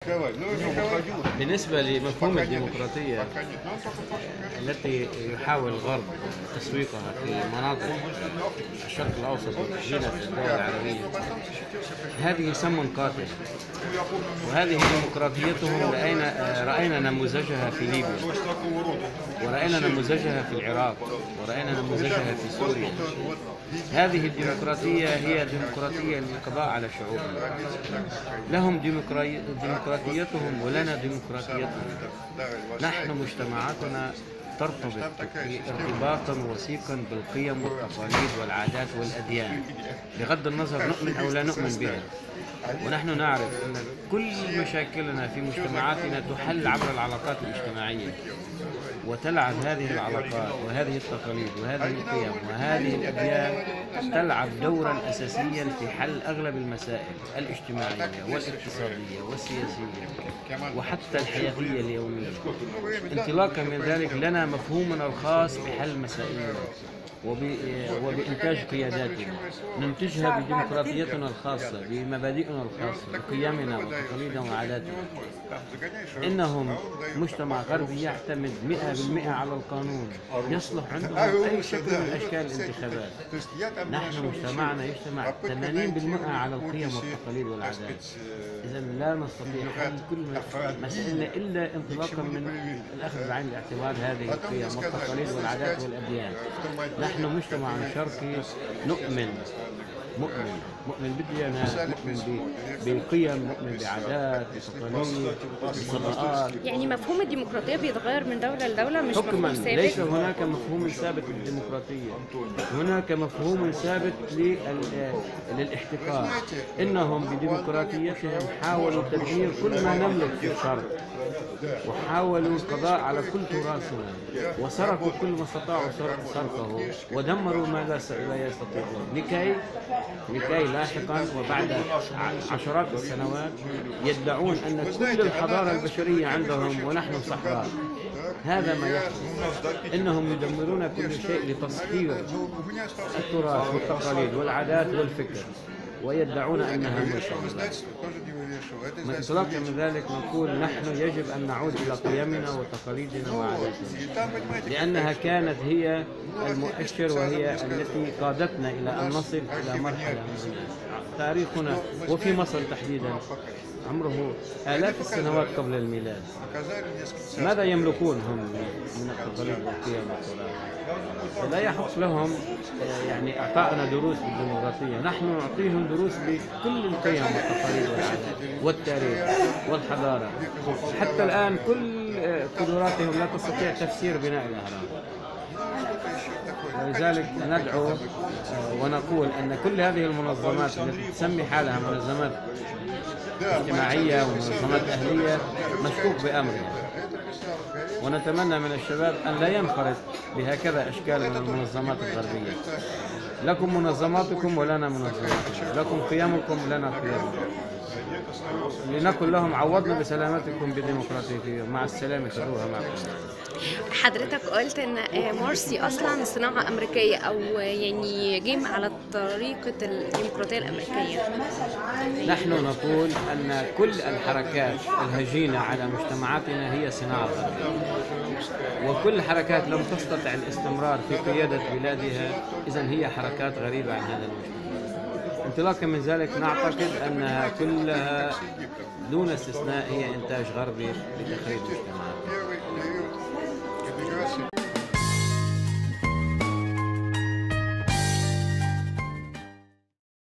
بالنسبة لمفهوم الديمقراطية التي يحاول الغرب تسويقها في مناطق الشرق الأوسط وتحديدا في الدول العربية، هذه سم قاتل، وهذه ديمقراطيتهم رأينا نموذجها في ليبيا، ورأينا نموذجها في العراق، ورأينا نموذجها في سوريا. هذه الديمقراطية هي ديمقراطية للقضاء على شعوبنا. لهم ديمقراطيتهم ولنا ديمقراطيتهم. نحن مجتمعاتنا ترتبط ارتباطا وثيقا بالقيم والتقاليد والعادات والأديان، بغض النظر نؤمن أو لا نؤمن بها. ونحن نعرف أن كل مشاكلنا في مجتمعاتنا تحل عبر العلاقات الاجتماعية، وتلعب هذه العلاقات وهذه التقاليد وهذه القيم وهذه الأديان تلعب دورا أساسيا في حل أغلب المسائل الاجتماعية والاقتصادية والسياسية وحتى الحياتية اليومية. انطلاقا من ذلك لنا مفهومنا الخاص بحل مسائلنا وبإنتاج قياداتنا، ننتجها بديمقراطيتنا الخاصة، بمبادئنا الخاصة، بقيمنا وتقاليدنا وعاداتنا. إنهم مجتمع غربي يعتمد 100% على القانون، يصلح عندهم أي شكل من أشكال الانتخابات. نحن مجتمعنا يجتمع 80% على القيم والتقاليد والعادات. إذا لا نستطيع حل كل مسائلنا إلا انطلاقا من الأخذ بعين الاعتبار هذه القيم والتقاليد والعادات والأديان. نحن مجتمع شرقي مؤمن بالديانات، مؤمن بالقيم، مؤمن بعادات، بتقاليد، بصداقات. يعني مفهوم الديمقراطية بيتغير من دولة لدولة، مش حكما مفهوم ثابت. ليس هناك مفهوم ثابت للديمقراطية، هناك مفهوم ثابت للاحتكار. إنهم بديمقراطيتهم حاولوا تدمير كل ما نملك في الشرق، وحاولوا القضاء على كل تراثنا، وسرقوا كل ما استطاعوا سرقه، ودمروا ما لا يستطيعون، لكي لاحقا وبعد عشرات السنوات يدعون أن كل الحضارة البشرية عندهم ونحن صحراء. هذا ما يحدث. إنهم يدمرون كل شيء لتصحير التراث والتقاليد والعادات والفكر، ويدعون أنها مشاهدة. من انطلاقا من ذلك نقول نحن يجب أن نعود إلى قيمنا وتقاليدنا وعاداتنا، لأنها كانت هي المؤشر وهي التي قادتنا إلى أن نصل إلى مرحلة من تاريخنا وفي مصر تحديدا عمره آلاف السنوات قبل الميلاد. ماذا يملكون هم من التقاليد والقيم والتراث؟ لا يحق لهم يعني إعطائنا دروس بالديمقراطية. نحن نعطيهم دروس بكل القيم والتقاليد والعادات والتاريخ والحضارة. حتى الآن كل قدراتهم لا تستطيع تفسير بناء الأهرام. ولذلك ندعو ونقول أن كل هذه المنظمات التي تسمي حالها منظمات اجتماعية ومنظمات أهلية مشكوك بأمرها، ونتمنى من الشباب أن لا ينخرط بهكذا أشكال من المنظمات الغربية. لكم منظماتكم ولنا منظماتنا، لكم قيمكم لنا قيمكم. لنقل لهم عوضنا بسلامتكم بديمقراطيتكم، مع السلامة، خذوها معكم. حضرتك قلت ان مرسي اصلا صناعه امريكيه، او يعني جيم على طريقه الديمقراطيه الامريكيه. نحن نقول ان كل الحركات الهجينه على مجتمعاتنا هي صناعه غربيه، وكل حركات لم تستطع الاستمرار في قياده بلادها اذا هي حركات غريبه عن هذا المجتمع. انطلاقا من ذلك نعتقد انها كلها دون استثناء هي انتاج غربي لتخريب المجتمع.